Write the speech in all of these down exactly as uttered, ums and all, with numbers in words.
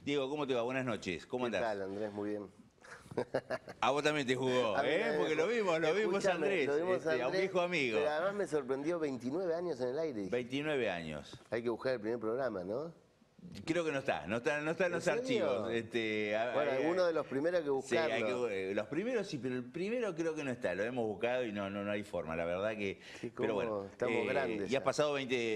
Diego, ¿cómo te va? Buenas noches. ¿Cómo andás? ¿Qué tal, Andrés? Muy bien. A vos también te jugó, ¿eh? Porque lo vimos, lo vimos a Andrés, lo vimos este, a, Andrés, a un viejo amigo. Pero además me sorprendió veintinueve años en el aire. veintinueve años. Hay que buscar el primer programa, ¿no? Creo que no está, no está, no está en los serio? archivos. Este, bueno, hay, alguno de los primeros que buscarlo. Sí, hay que, los primeros sí, pero el primero creo que no está. Lo hemos buscado y no, no, no hay forma. La verdad que. Sí, pero bueno, estamos eh, grandes. Y has pasado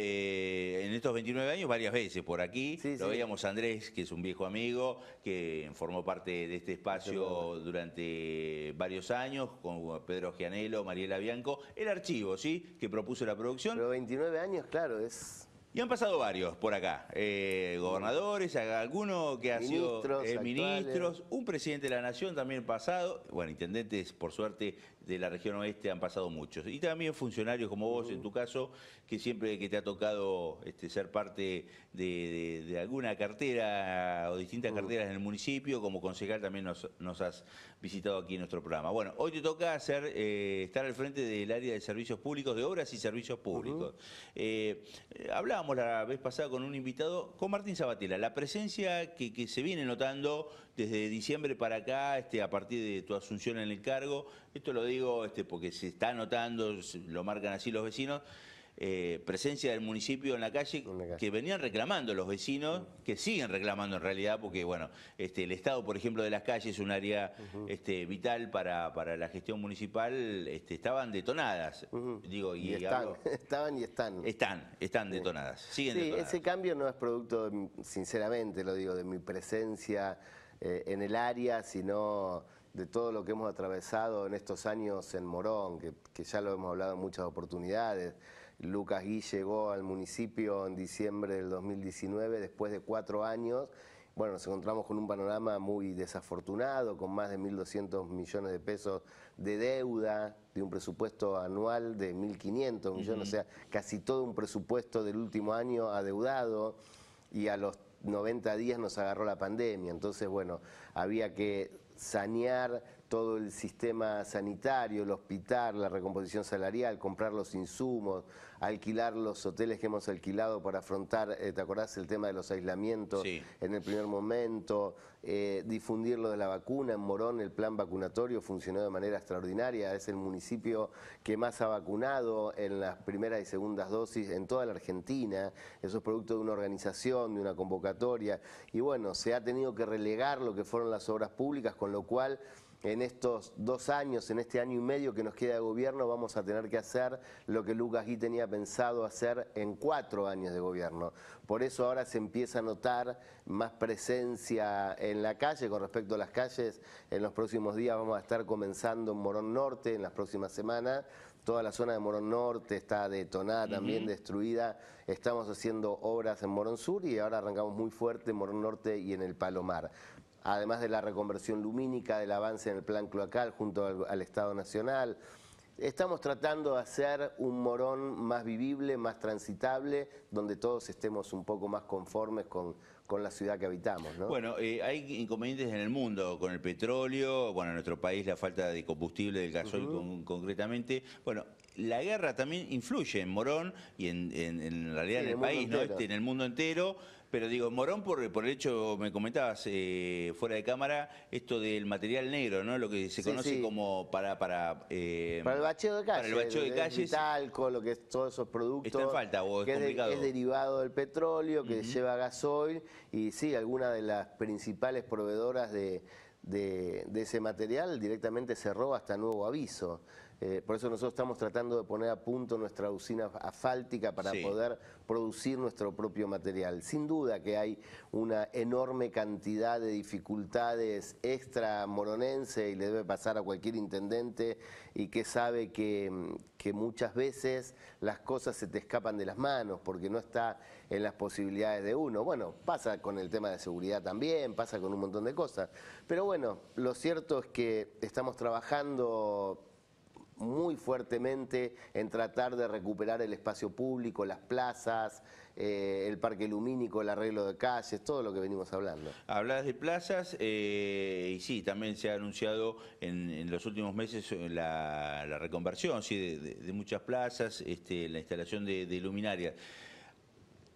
veinte en estos veintinueve años varias veces por aquí. Sí, lo sí. veíamos a Andrés, que es un viejo amigo, que formó parte de este espacio durante varios años, con Pedro Gianello, Mariela Bianco. El archivo, ¿sí? Que propuso la producción. Pero veintinueve años, claro, es. Y han pasado varios por acá, eh, gobernadores, alguno que ha ministros, sido eh, ministros, un presidente de la nación también pasado, bueno, intendentes por suerte de la región oeste han pasado muchos, y también funcionarios como vos, uh-huh. en tu caso, que siempre que te ha tocado este, ser parte de, de, de alguna cartera o distintas uh-huh. carteras en el municipio, como concejal también nos, nos has visitado aquí en nuestro programa. Bueno, hoy te toca hacer, eh, estar al frente del área de servicios públicos, de obras y servicios públicos. Uh-huh. eh, hablamos la vez pasada con un invitado, con Martín Sabatella, la presencia que, que se viene notando desde diciembre para acá, este, a partir de tu asunción en el cargo, esto lo digo este, porque se está notando, lo marcan así los vecinos, eh, presencia del municipio en la, calle, en la calle, que venían reclamando los vecinos, que siguen reclamando en realidad, porque bueno, este, el estado, por ejemplo, de las calles es un área uh-huh. este, vital para, para la gestión municipal, este, estaban detonadas. Uh-huh. Digo, y, y están, hablo, estaban y están. Están, están detonadas, siguen sí, detonadas. Ese cambio no es producto, de, sinceramente lo digo, de mi presencia eh, en el área, sino de todo lo que hemos atravesado en estos años en Morón, que, que ya lo hemos hablado en muchas oportunidades. Lucas Gui llegó al municipio en diciembre del dos mil diecinueve, después de cuatro años. Bueno, nos encontramos con un panorama muy desafortunado, con más de mil doscientos millones de pesos de deuda, de un presupuesto anual de mil quinientos millones, uh-huh. o sea, casi todo un presupuesto del último año adeudado, y a los noventa días nos agarró la pandemia. Entonces, bueno, había que sanear todo el sistema sanitario, el hospital, la recomposición salarial, comprar los insumos, alquilar los hoteles que hemos alquilado para afrontar, eh, ¿te acordás el tema de los aislamientos? Sí. En el primer momento, eh, difundir lo de la vacuna. En Morón el plan vacunatorio funcionó de manera extraordinaria, es el municipio que más ha vacunado en las primeras y segundas dosis en toda la Argentina. Eso es producto de una organización, de una convocatoria, y bueno, se ha tenido que relegar lo que fueron las obras públicas, con lo cual en estos dos años, en este año y medio que nos queda de gobierno, vamos a tener que hacer lo que Lucas Gui tenía pensado hacer en cuatro años de gobierno. Por eso ahora se empieza a notar más presencia en la calle. Con respecto a las calles, en los próximos días vamos a estar comenzando en Morón Norte, en las próximas semanas. Toda la zona de Morón Norte está detonada, también uh-huh. destruida. Estamos haciendo obras en Morón Sur y ahora arrancamos muy fuerte en Morón Norte y en el Palomar. Además de la reconversión lumínica, del avance en el plan cloacal junto al, al Estado Nacional. Estamos tratando de hacer un Morón más vivible, más transitable, donde todos estemos un poco más conformes con, con la ciudad que habitamos, ¿no? Bueno, eh, hay inconvenientes en el mundo con el petróleo, bueno, en nuestro país la falta de combustible, del gasoil uh-huh. con, concretamente. Bueno, la guerra también influye en Morón y en, en, en realidad sí, en el, el país, ¿no? Este, en el mundo entero. Pero digo, Morón, por, por el hecho, me comentabas eh, fuera de cámara, esto del material negro, ¿no? Lo que se sí, conoce sí. como para... Para, eh, para el bacheo de calles. Para el bacheo de calles. Talco, lo que es todos esos productos. ¿Está en falta o es que complicado? Es, de, es derivado del petróleo, que uh-huh. lleva gasoil, y sí, alguna de las principales proveedoras de, de, de ese material directamente cerró hasta nuevo aviso. Eh, por eso nosotros estamos tratando de poner a punto nuestra usina asfáltica para sí. poder producir nuestro propio material. Sin duda que hay una enorme cantidad de dificultades extra moronense, y le debe pasar a cualquier intendente, y que sabe que, que muchas veces las cosas se te escapan de las manos porque no está en las posibilidades de uno. Bueno, pasa con el tema de seguridad también, pasa con un montón de cosas. Pero bueno, lo cierto es que estamos trabajando muy fuertemente en tratar de recuperar el espacio público, las plazas, eh, el parque lumínico, el arreglo de calles, todo lo que venimos hablando. Hablas de plazas eh, y sí, también se ha anunciado en, en los últimos meses la, la reconversión sí, de, de, de muchas plazas, este, la instalación de, de luminarias.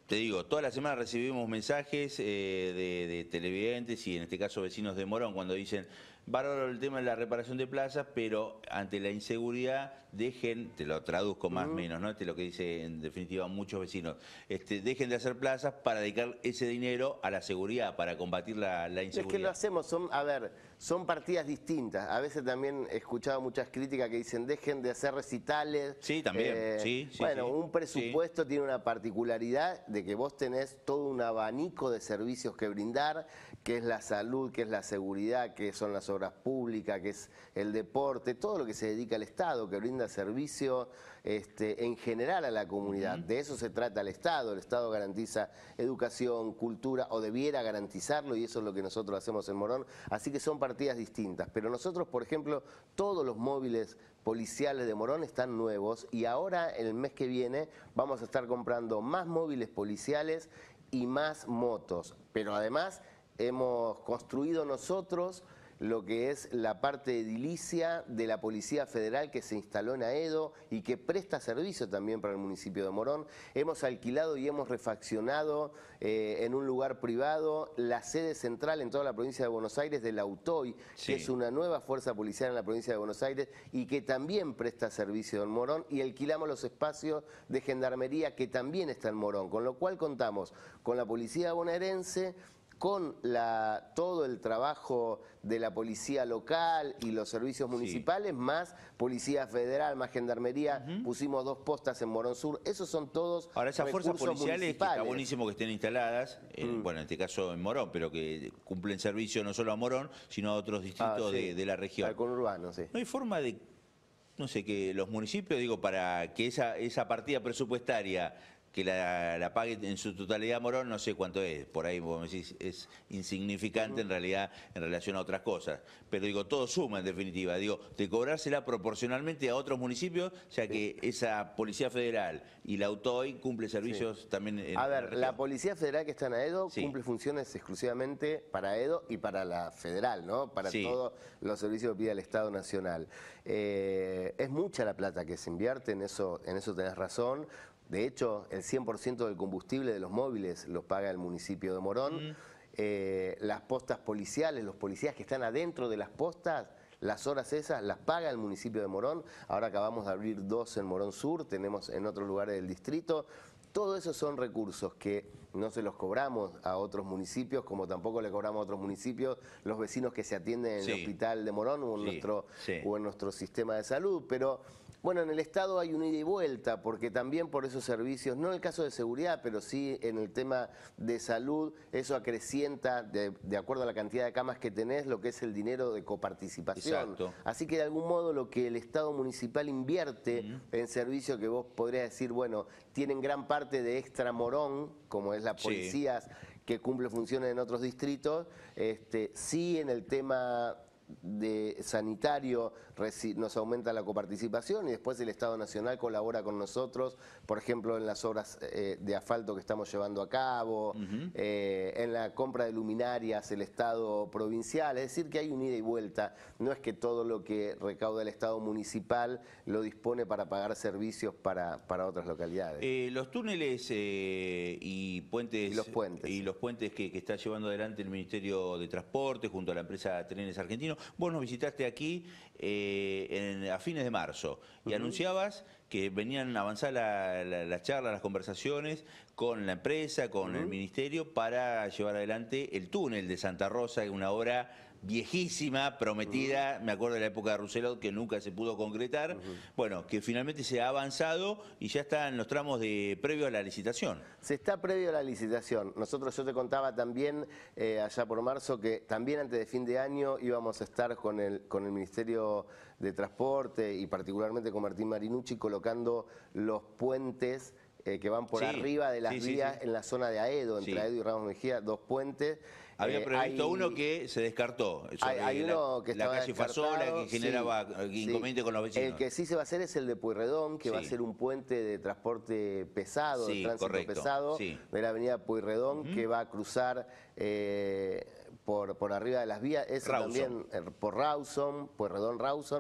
te digo, toda la semana recibimos mensajes eh, de, de televidentes y en este caso vecinos de Morón cuando dicen, valoro el tema de la reparación de plazas, pero ante la inseguridad dejen, te lo traduzco más o Mm. menos, ¿no? Este es lo que dice en definitiva muchos vecinos, este, dejen de hacer plazas para dedicar ese dinero a la seguridad, para combatir la, la Es que lo inseguridad. hacemos, son, a ver, son partidas distintas. A veces también he escuchado muchas críticas que dicen dejen de hacer recitales. Sí, también, sí, sí, Bueno, sí, un presupuesto tiene una particularidad de que vos tenés todo un abanico de servicios que brindar, que es la salud, que es la seguridad, que son las obras públicas, que es el deporte, todo lo que se dedica al Estado, que brinda servicio este, en general a la comunidad. Uh-huh. De eso se trata el Estado. El Estado garantiza educación, cultura, o debiera garantizarlo, y eso es lo que nosotros hacemos en Morón. Así que son partidas distintas. Pero nosotros, por ejemplo, todos los móviles policiales de Morón están nuevos y ahora, el mes que viene, vamos a estar comprando más móviles policiales y más motos. Pero además hemos construido nosotros lo que es la parte edilicia de la Policía Federal que se instaló en Aedo y que presta servicio también para el municipio de Morón. Hemos alquilado y hemos refaccionado eh, en un lugar privado la sede central en toda la provincia de Buenos Aires de la UTOI, Sí. que es una nueva fuerza policial en la provincia de Buenos Aires y que también presta servicio en Morón, y alquilamos los espacios de gendarmería que también está en Morón, con lo cual contamos con la policía bonaerense, con la, todo el trabajo de la policía local y los servicios municipales, sí, más policía federal, más gendarmería. Uh-huh. Pusimos dos postas en Morón Sur. Esos son todos Ahora, esas fuerzas policiales, que está buenísimo que estén instaladas, en, mm. bueno, en este caso en Morón, pero que cumplen servicio no solo a Morón, sino a otros distritos ah, sí, de, de la región. Al conurbano, sí. No hay forma de, no sé, que los municipios, digo, para que esa, esa partida presupuestaria que la, la pague en su totalidad Morón, no sé cuánto es, por ahí vos me decís, es insignificante uh-huh. en realidad en relación a otras cosas, pero digo, todo suma en definitiva, digo, de cobrársela proporcionalmente a otros municipios, ya que sí, esa Policía Federal y la UTOI cumple servicios sí, también en A ver, la, la Policía Federal que está en Aedo sí, cumple funciones exclusivamente para Aedo y para la Federal, ¿no? Para sí, todos los servicios que pide el Estado Nacional. Eh, es mucha la plata que se invierte, en eso, en eso tenés razón. De hecho, el cien por ciento del combustible de los móviles lo paga el municipio de Morón. Mm. Eh, las postas policiales, los policías que están adentro de las postas, las horas esas las paga el municipio de Morón. Ahora acabamos de abrir dos en Morón Sur, tenemos en otros lugares del distrito. Todo eso son recursos que no se los cobramos a otros municipios, como tampoco le cobramos a otros municipios los vecinos que se atienden en sí, el hospital de Morón o en, sí, nuestro, sí. o en nuestro sistema de salud. Pero bueno, en el Estado hay un ida y vuelta, porque también por esos servicios, no en el caso de seguridad, pero sí en el tema de salud, eso acrecienta, de, de acuerdo a la cantidad de camas que tenés, lo que es el dinero de coparticipación. Exacto. Así que de algún modo lo que el Estado municipal invierte uh-huh. en servicios que vos podrías decir, bueno, tienen gran parte de extra Morón, como es la policías sí. que cumple funciones en otros distritos, este, sí en el tema de sanitario nos aumenta la coparticipación y después el Estado Nacional colabora con nosotros, por ejemplo en las obras eh, de asfalto que estamos llevando a cabo, uh-huh. eh, en la compra de luminarias el Estado provincial, es decir que hay un ida y vuelta, no es que todo lo que recauda el Estado municipal lo dispone para pagar servicios para, para otras localidades. Eh, los túneles eh, y puentes y los puentes, y los puentes que, que está llevando adelante el Ministerio de Transporte junto a la empresa Trenes Argentinos, vos nos visitaste aquí eh, en, a fines de marzo y uh-huh. anunciabas que venían a avanzar la, la, las charlas, las conversaciones con la empresa, con uh-huh. el Ministerio para llevar adelante el túnel de Santa Rosa, una obra viejísima, prometida, uh-huh. me acuerdo de la época de Rousselot, que nunca se pudo concretar, uh-huh. bueno, que finalmente se ha avanzado y ya está en los tramos de previo a la licitación. Se está previo a la licitación. Nosotros, yo te contaba también eh, allá por marzo que también antes de fin de año íbamos a estar con el, con el Ministerio de Transporte y particularmente con Martín Marinucci colocando los puentes eh, que van por sí, arriba de las sí, vías sí, sí. en la zona de Aedo, entre sí. Aedo y Ramos Mejía, dos puentes. Había previsto eh, hay, uno que se descartó, hay, hay uno la, que la calle Fasola, que generaba sí, inconveniente sí. con los vecinos. El que sí se va a hacer es el de Pueyrredón, que sí. va a ser un puente de transporte pesado, sí, de tránsito correcto. pesado, sí. de la avenida Pueyrredón, uh-huh. que va a cruzar eh, por, por arriba de las vías, eso Rawson. también, eh, por Rawson, Pueyrredón Rawson.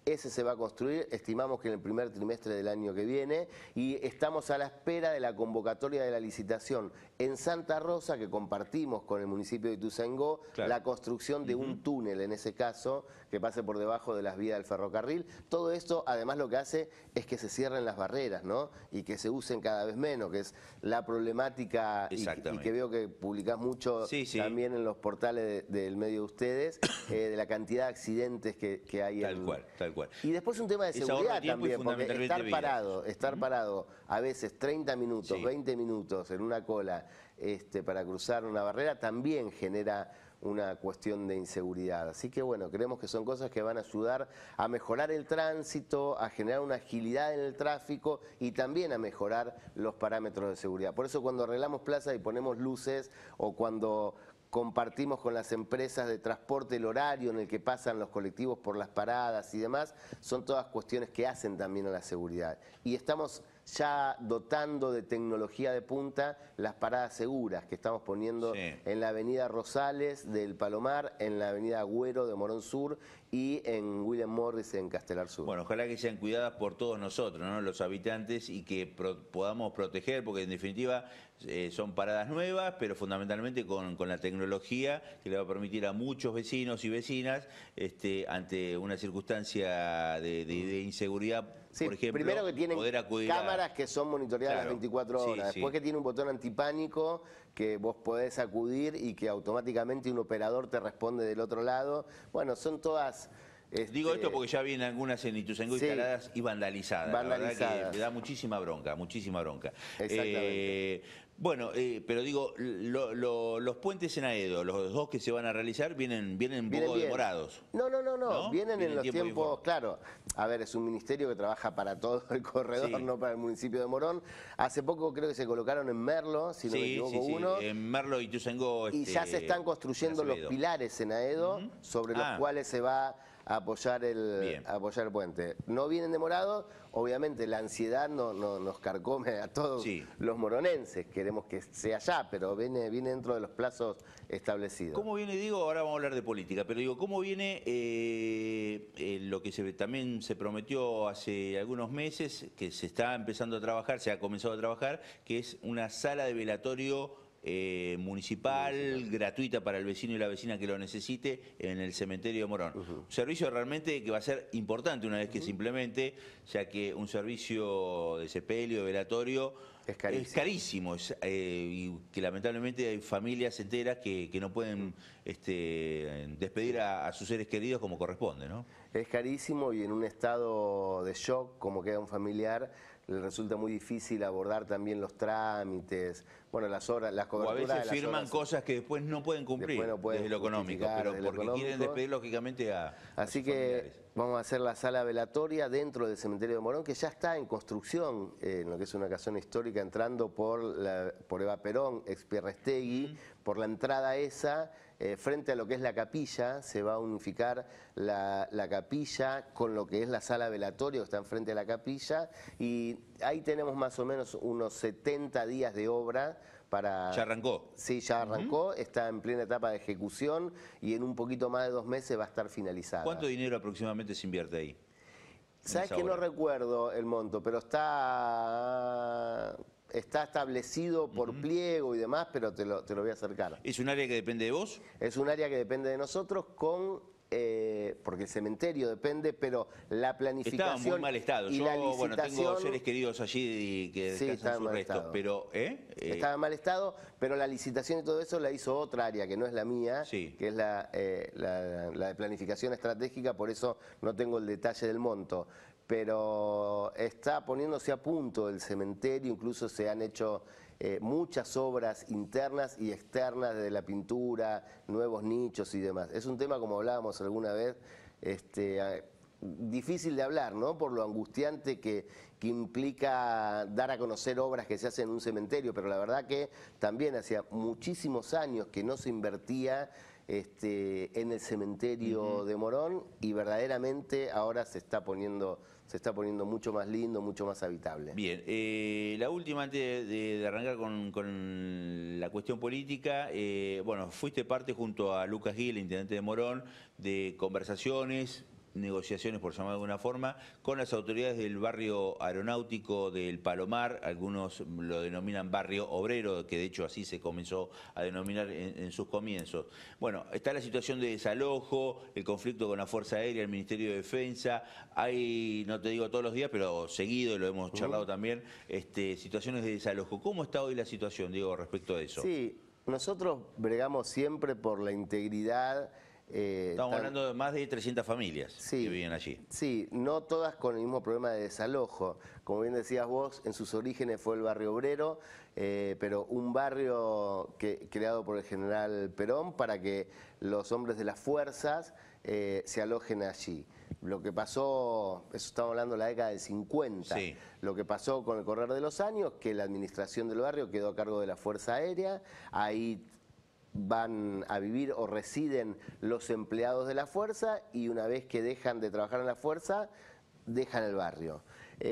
ese se va a construir, estimamos que en el primer trimestre del año que viene, y estamos a la espera de la convocatoria de la licitación en Santa Rosa, que compartimos con el municipio de Ituzaingó, claro. la construcción de uh-huh. un túnel, en ese caso, que pase por debajo de las vías del ferrocarril. Todo esto, además, lo que hace es que se cierren las barreras, ¿no? Y que se usen cada vez menos, que es la problemática, y, y que veo que publicás mucho sí, sí. también en los portales de, del medio de ustedes, eh, de la cantidad de accidentes que, que hay. Tal en... cual, tal cual. Y después un tema de seguridad también, porque estar parado, estar uh-huh. parado a veces treinta minutos, sí. veinte minutos en una cola este, para cruzar una barrera, también genera una cuestión de inseguridad. Así que bueno, creemos que son cosas que van a ayudar a mejorar el tránsito, a generar una agilidad en el tráfico y también a mejorar los parámetros de seguridad. Por eso cuando arreglamos plazas y ponemos luces, o cuando compartimos con las empresas de transporte el horario en el que pasan los colectivos por las paradas y demás, son todas cuestiones que hacen también a la seguridad. Y estamos ya dotando de tecnología de punta las paradas seguras que estamos poniendo sí. en la avenida Rosales del Palomar, en la avenida Agüero de Morón Sur y en William Morris en Castelar Sur. Bueno, ojalá que sean cuidadas por todos nosotros, ¿no? Los habitantes, y que pro podamos proteger, porque en definitiva eh, son paradas nuevas, pero fundamentalmente con, con la tecnología que le va a permitir a muchos vecinos y vecinas, este, ante una circunstancia de, de, de inseguridad, sí, por ejemplo, primero que tienen poder acudir cámaras a... que son monitoreadas claro. las veinticuatro horas, sí, después sí. que tiene un botón antipánico que vos podés acudir y que automáticamente un operador te responde del otro lado. Bueno, son todas... Este... Digo esto porque ya vienen algunas en Ituzaingó sí. instaladas y vandalizadas. vandalizadas. La verdad que me da muchísima bronca, muchísima bronca. Exactamente. Eh, bueno, eh, pero digo, lo, lo, los puentes en Aedo, los dos que se van a realizar, vienen, vienen un poco bien. demorados. No, no, no, no, ¿no? Vienen, vienen en los tiempo tiempos, claro. A ver, es un ministerio que trabaja para todo el corredor, sí. no para el municipio de Morón. Hace poco creo que se colocaron en Merlo, si no sí, me equivoco, sí, uno. Sí. En Merlo y Ituzaingó. Y este, ya se están construyendo los pilares en Aedo, uh-huh. sobre los ah. cuales se va a apoyar el, a apoyar el puente. No vienen demorados, obviamente la ansiedad no, no, nos carcome a todos sí. los moronenses, queremos que sea ya, pero viene, viene dentro de los plazos establecidos. ¿Cómo viene, digo, ahora vamos a hablar de política, pero digo, ¿cómo viene eh, eh, lo que se, también se prometió hace algunos meses, que se está empezando a trabajar, se ha comenzado a trabajar, que es una sala de velatorio Eh, municipal, municipal, gratuita para el vecino y la vecina que lo necesite en el cementerio de Morón? Uh-huh. Un servicio realmente que va a ser importante una vez que uh-huh. se implemente, ya que un servicio de sepelio, de velatorio, es carísimo, es carísimo es, eh, y que lamentablemente hay familias enteras que, que no pueden este, despedir a, a sus seres queridos como corresponde, ¿no? Es carísimo, y en un estado de shock como queda un familiar, le resulta muy difícil abordar también los trámites, bueno, las horas, las coberturas. O a veces de las firman horas, cosas que después no pueden cumplir no pueden desde lo económico, pero porque económico. quieren despedir lógicamente a Así a que familiares. Vamos a hacer la sala velatoria dentro del cementerio de Morón, que ya está en construcción, eh, en lo que es una casona histórica, entrando por, la, por Eva Perón, ex Pierrestegui, mm. por la entrada esa. Eh, frente a lo que es la capilla, se va a unificar la, la capilla con lo que es la sala velatorio, que está enfrente a la capilla, y ahí tenemos más o menos unos setenta días de obra para... ¿Ya arrancó? Sí, ya arrancó, uh-huh. está en plena etapa de ejecución y en un poquito más de dos meses va a estar finalizada. ¿Cuánto dinero aproximadamente se invierte ahí? Sabes que no recuerdo el monto, pero está... Está establecido por uh-huh. pliego y demás, pero te lo, te lo voy a acercar. ¿Es un área que depende de vos? Es un área que depende de nosotros con... Eh, porque el cementerio depende, pero la planificación... Estaba en muy mal estado. Y Yo, la licitación, bueno, tengo seres queridos allí que descansan sí, sus restos, estado. pero... ¿eh? Eh, Estaba en mal estado, pero la licitación y todo eso la hizo otra área, que no es la mía, sí. que es la, eh, la, la de planificación estratégica, por eso no tengo el detalle del monto. Pero está poniéndose a punto el cementerio, incluso se han hecho eh, muchas obras internas y externas de la pintura, nuevos nichos y demás. Es un tema, como hablábamos alguna vez, este, difícil de hablar, ¿no? Por lo angustiante que, que implica dar a conocer obras que se hacen en un cementerio, pero la verdad que también hacía muchísimos años que no se invertía este, en el cementerio uh-huh. de Morón, y verdaderamente ahora se está poniendo... se está poniendo mucho más lindo, mucho más habitable. Bien, eh, la última antes de, de arrancar con, con la cuestión política, eh, bueno, fuiste parte junto a Lucas Gil, el intendente de Morón, de conversaciones, negociaciones, por llamar de alguna forma, con las autoridades del barrio aeronáutico del Palomar. Algunos lo denominan barrio obrero, que de hecho así se comenzó a denominar en, en sus comienzos. Bueno, está la situación de desalojo, el conflicto con la Fuerza Aérea, el Ministerio de Defensa. Hay, no te digo todos los días, pero seguido, lo hemos charlado uh-huh. también, este, situaciones de desalojo. ¿Cómo está hoy la situación, Diego, respecto a eso? Sí, nosotros bregamos siempre por la integridad. Eh, Estamos tan... hablando de más de trescientas familias sí, que viven allí. Sí, no todas con el mismo problema de desalojo. Como bien decías vos, en sus orígenes fue el barrio obrero, eh, pero un barrio que, creado por el general Perón para que los hombres de las fuerzas eh, se alojen allí. Lo que pasó, eso estamos hablando de la década del cincuenta, sí. Lo que pasó con el correr de los años, que la administración del barrio quedó a cargo de la Fuerza Aérea, ahí van a vivir o residen los empleados de la fuerza y una vez que dejan de trabajar en la fuerza, dejan el barrio.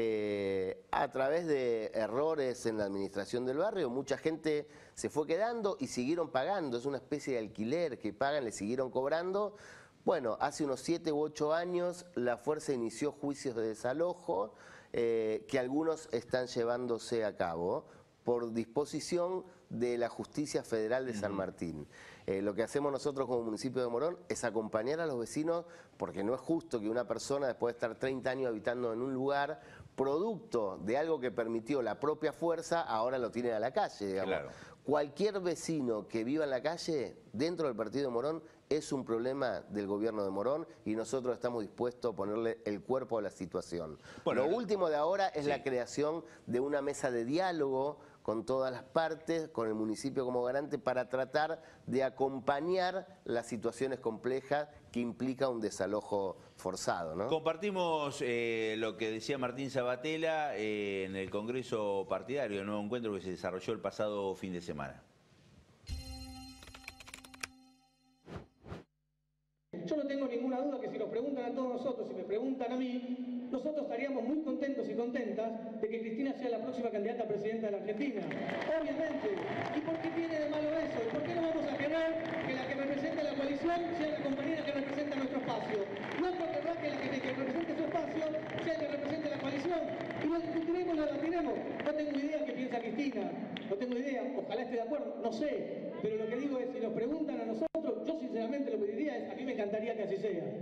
Eh, a través de errores en la administración del barrio, mucha gente se fue quedando y siguieron pagando, es una especie de alquiler que pagan, le siguieron cobrando. Bueno, hace unos siete u ocho años la fuerza inició juicios de desalojo eh, que algunos están llevándose a cabo por disposición de la Justicia Federal de San Martín. Eh, lo que hacemos nosotros como municipio de Morón es acompañar a los vecinos porque no es justo que una persona después de estar treinta años habitando en un lugar, producto de algo que permitió la propia fuerza, ahora lo tiene a la calle, digamos. Claro. Cualquier vecino que viva en la calle, dentro del partido de Morón, es un problema del gobierno de Morón y nosotros estamos dispuestos a ponerle el cuerpo a la situación. Bueno, lo último de ahora es sí. la creación de una mesa de diálogo con todas las partes, con el municipio como garante, para tratar de acompañar las situaciones complejas que implica un desalojo forzado, ¿no? Compartimos eh, lo que decía Martín Sabatella eh, en el Congreso Partidario, el nuevo encuentro que se desarrolló el pasado fin de semana. Yo no tengo ninguna duda que si nos preguntan a todos nosotros, si me preguntan a mí, nosotros estaríamos muy contentos y contentas de que Cristina sea la próxima candidata a presidenta de la Argentina. Obviamente. ¿Y por qué tiene de malo eso? ¿Y por qué no vamos a querer que la que represente la coalición sea la compañera que representa nuestro espacio? No porque no que la que, que represente su espacio sea el que represente la coalición. Y lo discutiremos y lo debatiremos. No tengo idea qué piensa Cristina. No tengo idea. Ojalá esté de acuerdo. No sé. Pero lo que digo es, si nos preguntan a nosotros, yo sinceramente lo que diría es, a mí me encantaría que así sea.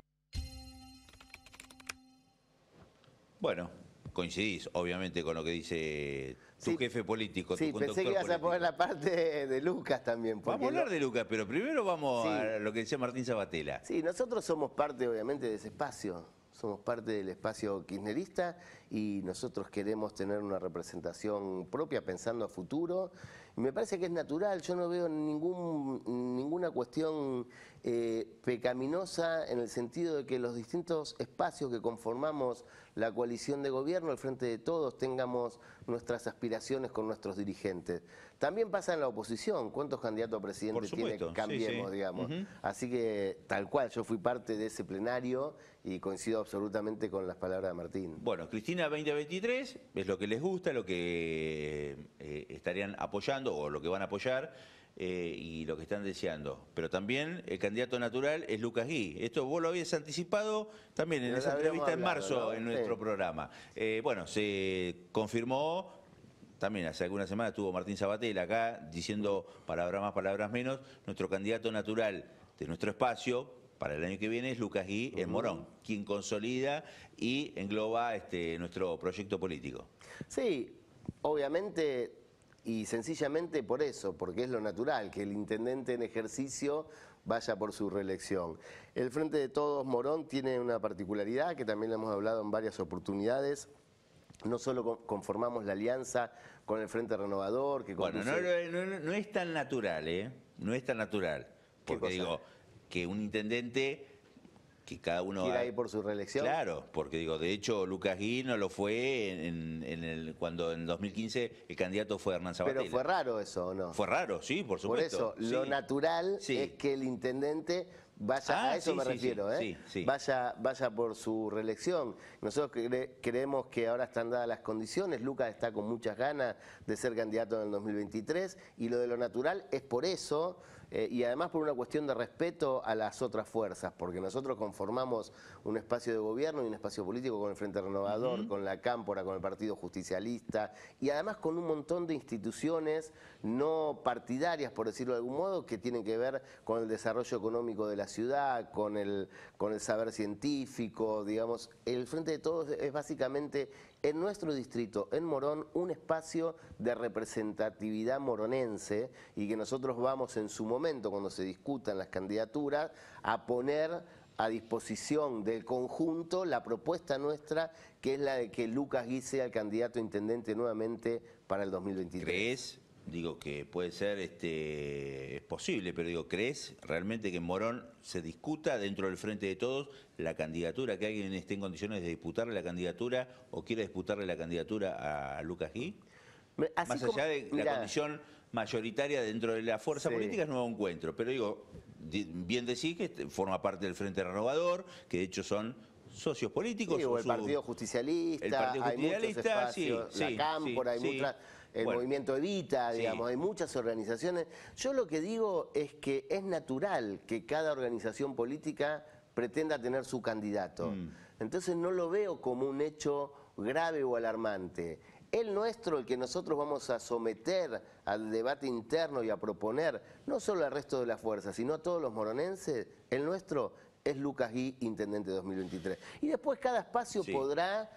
Bueno, coincidís obviamente con lo que dice tu sí, jefe político, sí, tu pensé que ibas político. a poner la parte de, de Lucas también. Vamos a hablar no... de Lucas, pero primero vamos sí. a lo que decía Martín Sabatella. Sí, nosotros somos parte obviamente de ese espacio, somos parte del espacio kirchnerista y nosotros queremos tener una representación propia pensando a futuro. Y me parece que es natural, yo no veo ningún, ninguna cuestión eh, pecaminosa en el sentido de que los distintos espacios que conformamos la coalición de gobierno, al frente de todos, tengamos nuestras aspiraciones con nuestros dirigentes. También pasa en la oposición, ¿cuántos candidatos a presidente tiene Cambiemos, sí, sí. digamos? Uh-huh. Así que, tal cual, yo fui parte de ese plenario y coincido absolutamente con las palabras de Martín. Bueno, Cristina veinte veintitrés es lo que les gusta, lo que eh, estarían apoyando o lo que van a apoyar eh, y lo que están deseando. Pero también el candidato natural es Lucas Gui. Esto vos lo habías anticipado también en esa entrevista en marzo, ¿no? En nuestro sí. programa. Eh, bueno, se confirmó, también hace algunas semanas estuvo Martín Sabatella acá diciendo palabras más, palabras menos, nuestro candidato natural de nuestro espacio para el año que viene es Lucas Gui en Morón, quien consolida y engloba este, nuestro proyecto político. Sí, obviamente y sencillamente por eso, porque es lo natural, que el intendente en ejercicio vaya por su reelección. El Frente de Todos Morón tiene una particularidad que también hemos hablado en varias oportunidades. No solo conformamos la alianza con el Frente Renovador, que Bueno, conduce... no, no, no, no es tan natural, ¿eh? No es tan natural. Porque digo, que un intendente, que cada uno... ¿Quiere ir por su reelección? Claro, porque digo, de hecho, Lucas Gui no lo fue en, en el, cuando en dos mil quince el candidato fue Hernán Sabatella. Pero fue raro eso, ¿o no? Fue raro, sí, por supuesto. Por eso, lo sí. natural sí. es que el intendente vaya, Ah, a eso sí, me sí, refiero, sí, ¿eh? sí, sí. Vaya, vaya por su reelección. Nosotros cre creemos que ahora están dadas las condiciones, Lucas está con muchas ganas de ser candidato en el dos mil veintitrés y lo de lo natural es por eso, eh, y además por una cuestión de respeto a las otras fuerzas, porque nosotros conformamos un espacio de gobierno y un espacio político con el Frente Renovador, uh-huh. con la Cámpora, con el Partido Justicialista y además con un montón de instituciones no partidarias, por decirlo de algún modo, que tienen que ver con el desarrollo económico de la ciudad, con el, con el saber científico, digamos. El Frente de Todos es básicamente en nuestro distrito, en Morón, un espacio de representatividad moronense y que nosotros vamos en su momento, cuando se discutan las candidaturas, a poner a disposición del conjunto la propuesta nuestra, que es la de que Lucas Gui sea el candidato a intendente nuevamente para el dos mil veintitrés. ¿Crees? Digo que puede ser, este, es posible, pero digo, ¿crees realmente que en Morón se discuta dentro del Frente de Todos la candidatura, que alguien esté en condiciones de disputarle la candidatura o quiera disputarle la candidatura a Lucas Gui? Así Más allá como, de mirá, la condición mayoritaria dentro de la fuerza sí. política es nuevo encuentro, pero digo, bien decís que forma parte del Frente Renovador, que de hecho son socios políticos. Sí, o el su, Partido Justicialista, el Partido Justicialista, hay muchos espacios, sí, la sí, Cámpora, sí, hay sí. muchas... El bueno, movimiento Evita, digamos, sí. hay muchas organizaciones. Yo lo que digo es que es natural que cada organización política pretenda tener su candidato. Mm. Entonces no lo veo como un hecho grave o alarmante. El nuestro, el que nosotros vamos a someter al debate interno y a proponer, no solo al resto de las fuerzas, sino a todos los moronenses, el nuestro es Lucas Gui, intendente dos mil veintitrés. Y después cada espacio sí. podrá...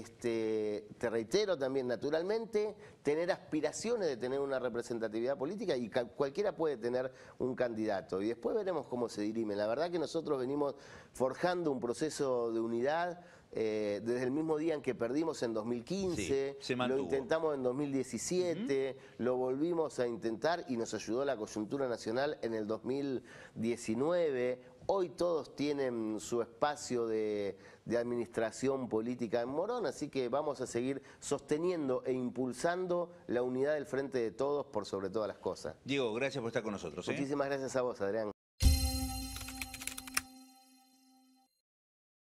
Este, te reitero también naturalmente, tener aspiraciones de tener una representatividad política y cualquiera puede tener un candidato y después veremos cómo se dirime. La verdad que nosotros venimos forjando un proceso de unidad eh, desde el mismo día en que perdimos en dos mil quince, sí, lo intentamos en dos mil diecisiete, uh-huh. lo volvimos a intentar y nos ayudó la coyuntura nacional en el dos mil diecinueve. Hoy todos tienen su espacio de, de administración política en Morón, así que vamos a seguir sosteniendo e impulsando la unidad del Frente de Todos por sobre todas las cosas. Diego, gracias por estar con nosotros. ¿eh? Muchísimas gracias a vos, Adrián.